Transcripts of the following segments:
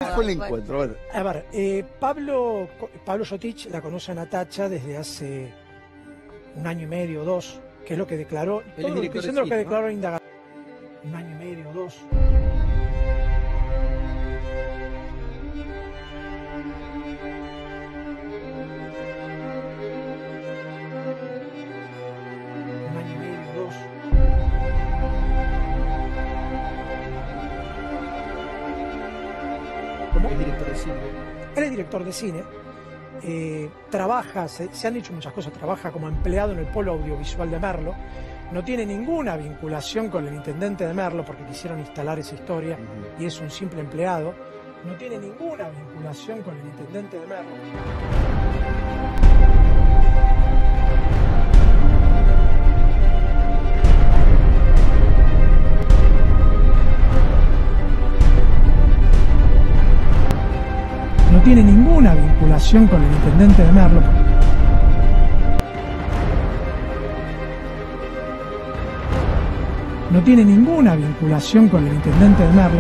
fue el encuentro? Bueno. A ver, Pablo Sotich la conoce a Natacha desde hace 1 año y medio o 2, que es lo que declaró. Él es Todo lo que director diciendo de lo que cine, declaró en indagatoria. 1 año y medio o 2. Es director de cine. Él es director de cine, trabaja, se han dicho muchas cosas, trabaja como empleado en el polo audiovisual de Merlo, no tiene ninguna vinculación con el intendente de Merlo porque quisieron instalar esa historia y es un simple empleado, no tiene ninguna vinculación con el intendente de Merlo. No tiene ninguna vinculación con el intendente de Merlo. No tiene ninguna vinculación con el intendente de Merlo.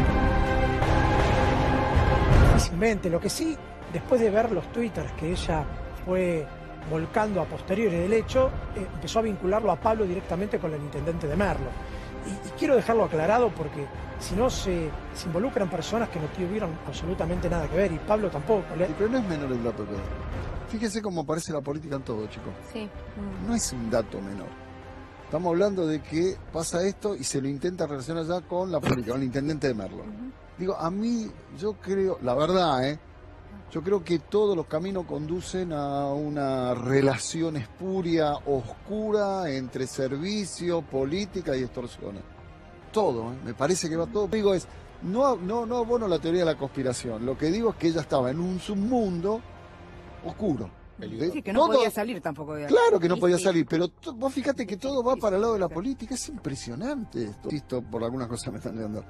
Difícilmente, lo que sí, después de ver los twitters que ella fue volcando a posteriori del hecho, empezó a vincularlo a Pablo directamente con el intendente de Merlo. Y quiero dejarlo aclarado porque si no se involucran personas que no tuvieron absolutamente nada que ver y Pablo tampoco. Pero no es menor el dato que es. Fíjese cómo aparece la política en todo, chicos. Sí. No es un dato menor. Estamos hablando de que pasa esto y se lo intenta relacionar ya con la política, con el intendente de Merlo. Digo, a mí, yo creo, la verdad, yo creo que todos los caminos conducen a una relación espuria, oscura, entre servicio, política y extorsión. Todo, me parece que va todo. Digo no abono la teoría de la conspiración. Lo que digo es que ella estaba en un submundo oscuro. Sí, que no podía salir tampoco. Claro que no podía salir, pero vos fíjate que todo va para el lado de la política. Es impresionante esto. Esto por algunas cosas me están llegando.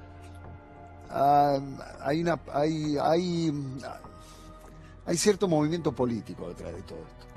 Hay cierto movimiento político detrás de todo esto.